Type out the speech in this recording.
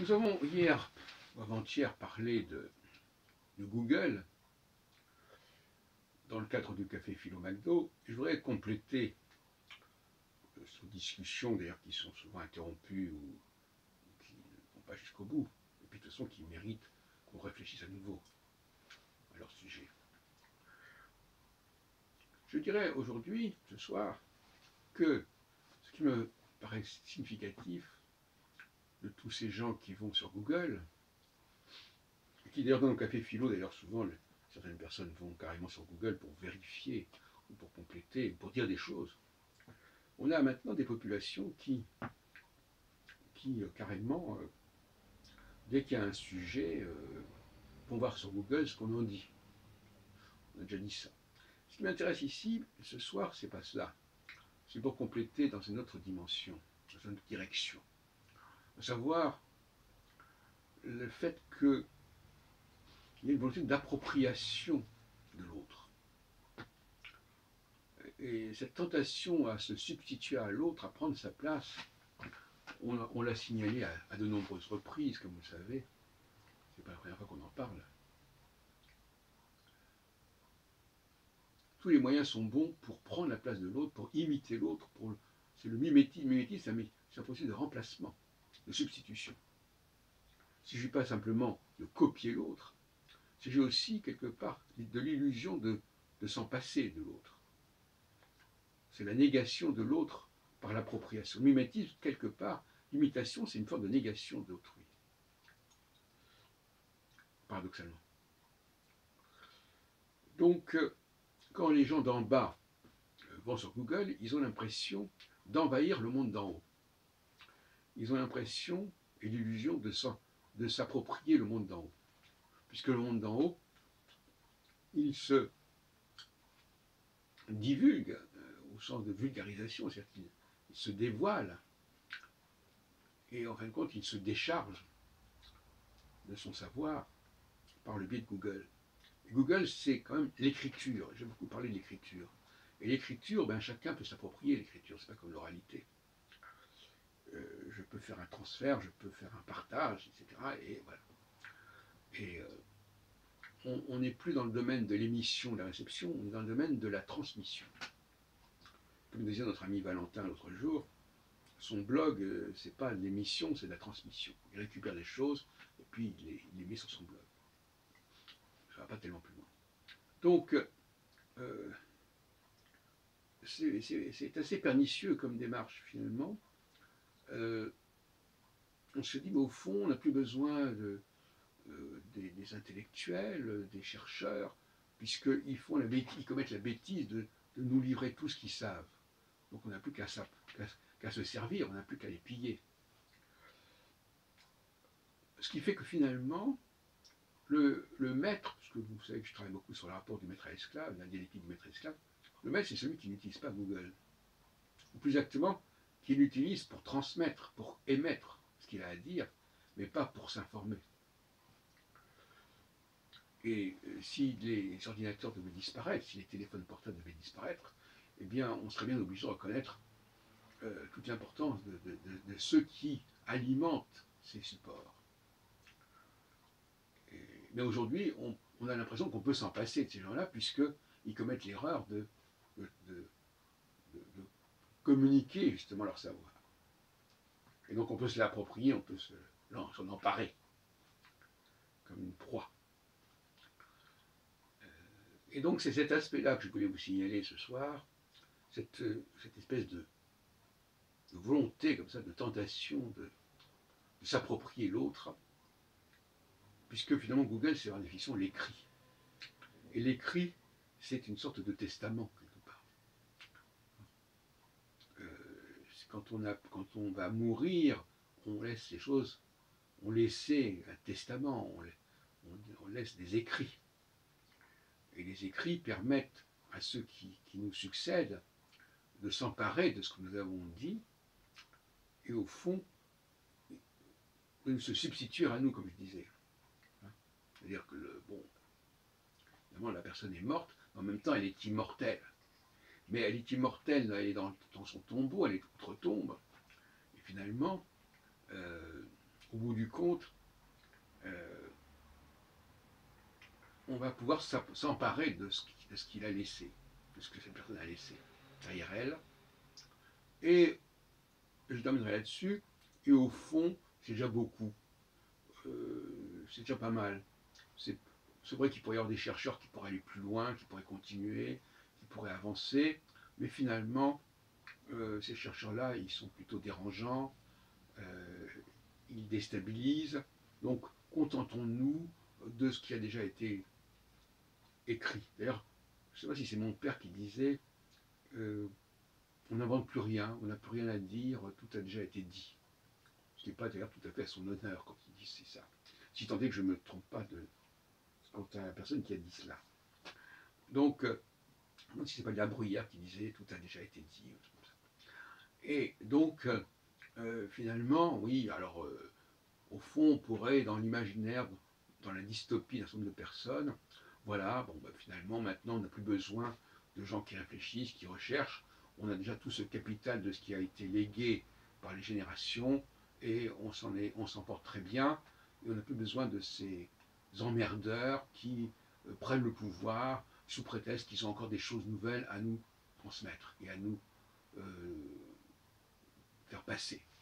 Nous avons hier ou avant-hier parlé de Google dans le cadre du café Philo McDo. Je voudrais compléter ces discussions, d'ailleurs, qui sont souvent interrompues ou qui ne vont pas jusqu'au bout, et puis de toute façon qui méritent qu'on réfléchisse à nouveau à leur sujet. Je dirais aujourd'hui, ce soir, que ce qui me paraît significatif de tous ces gens qui vont sur Google, et qui d'ailleurs dans le café philo, d'ailleurs souvent certaines personnes vont carrément sur Google pour vérifier, ou pour compléter, pour dire des choses. On a maintenant des populations qui carrément, dès qu'il y a un sujet, vont voir sur Google ce qu'on en dit. On a déjà dit ça. Ce qui m'intéresse ici, ce soir, c'est pas cela. C'est pour compléter dans une autre dimension, dans une autre direction. À savoir le fait qu'il y a une volonté d'appropriation de l'autre. Et cette tentation à se substituer à l'autre, à prendre sa place, on l'a signalé à de nombreuses reprises, comme vous le savez. C'est pas la première fois qu'on en parle. Tous les moyens sont bons pour prendre la place de l'autre, pour imiter l'autre. C'est le mimétisme. Le mimétisme, c'est un processus de remplacement, de substitution. Il ne s'agit pas simplement de copier l'autre, il s'agit aussi, quelque part, de l'illusion de s'en passer de l'autre. C'est la négation de l'autre par l'appropriation. Le mimétisme, quelque part, l'imitation, c'est une forme de négation d'autrui. Paradoxalement. Donc, quand les gens d'en bas vont sur Google, ils ont l'impression d'envahir le monde d'en haut. Ils ont l'impression et l'illusion de s'approprier le monde d'en haut. Puisque le monde d'en haut, il se divulgue, au sens de vulgarisation, c'est-à-dire qu'il se dévoile, et en fin de compte, il se décharge de son savoir par le biais de Google. Et Google, c'est quand même l'écriture. J'ai beaucoup parlé de l'écriture. Et l'écriture, chacun peut s'approprier l'écriture, c'est pas comme l'oralité. Je peux faire un transfert, je peux faire un partage, etc. Et voilà. Et on n'est plus dans le domaine de l'émission, de la réception, on est dans le domaine de la transmission. Comme disait notre ami Valentin l'autre jour, son blog, c'est pas l'émission, c'est la transmission. Il récupère des choses et puis il les met sur son blog. Ça va pas tellement plus loin. Donc, c'est assez pernicieux comme démarche finalement. On se dit, mais au fond, on n'a plus besoin des intellectuels, des chercheurs, puisqu'ils commettent la bêtise de nous livrer tout ce qu'ils savent. Donc on n'a plus qu'à se servir, on n'a plus qu'à les piller. Ce qui fait que finalement, le maître, parce que vous savez que je travaille beaucoup sur le rapport du maître à l'esclave, la dialectique du maître à l'esclave, le maître c'est celui qui n'utilise pas Google. Ou plus exactement, qui l'utilise pour transmettre, pour émettre ce qu'il a à dire, mais pas pour s'informer. Et si les ordinateurs devaient disparaître, si les téléphones portables devaient disparaître, eh bien, on serait bien obligé de reconnaître toute l'importance de ceux qui alimentent ces supports. Mais aujourd'hui, on a l'impression qu'on peut s'en passer de ces gens-là, puisqu'ils commettent l'erreur de communiquer justement leur savoir. Et donc on peut se l'approprier, on peut s'en emparer comme une proie. Et donc c'est cet aspect-là que je voulais vous signaler ce soir, cette espèce de volonté comme ça, de tentation de s'approprier l'autre, puisque finalement Google c'est par définition l'écrit. Et l'écrit, c'est une sorte de testament quelque part. Quand on va mourir, on laisse les choses, on laissait un testament, on laisse des écrits. Et les écrits permettent à ceux qui nous succèdent de s'emparer de ce que nous avons dit, et au fond, de se substituer à nous, comme je disais. C'est-à-dire que, évidemment, la personne est morte, mais en même temps, elle est immortelle. Mais elle est immortelle, elle est dans son tombeau, elle est outre-tombe. Et finalement, au bout du compte, on va pouvoir s'emparer de ce qu'il a laissé, de ce que cette personne a laissé derrière elle. Et je terminerai là-dessus. Et au fond, c'est déjà beaucoup. C'est déjà pas mal. C'est vrai qu'il pourrait y avoir des chercheurs qui pourraient aller plus loin, qui pourraient continuer, qui pourraient avancer. Mais finalement, ces chercheurs-là, ils sont plutôt dérangeants. Ils déstabilisent. Donc, contentons-nous de ce qui a déjà été écrit. D'ailleurs, je ne sais pas si c'est mon père qui disait on n'invente plus rien, on n'a plus rien à dire, tout a déjà été dit. Ce n'est pas d'ailleurs tout à fait à son honneur quand il dit c'est ça. Si tant est que je ne me trompe pas quant à la personne qui a dit cela. Donc, non, si ce n'est pas de la Bruyère qui disait tout a déjà été dit. Et donc, finalement, oui, alors, au fond, on pourrait, dans l'imaginaire, dans la dystopie d'un certain nombre de personnes, voilà, bon, bah, finalement, maintenant, on n'a plus besoin de gens qui réfléchissent, qui recherchent. On a déjà tout ce capital de ce qui a été légué par les générations, et on s'en porte très bien, et on n'a plus besoin de ces emmerdeurs qui prennent le pouvoir sous prétexte qu'ils ont encore des choses nouvelles à nous transmettre et à nous faire passer.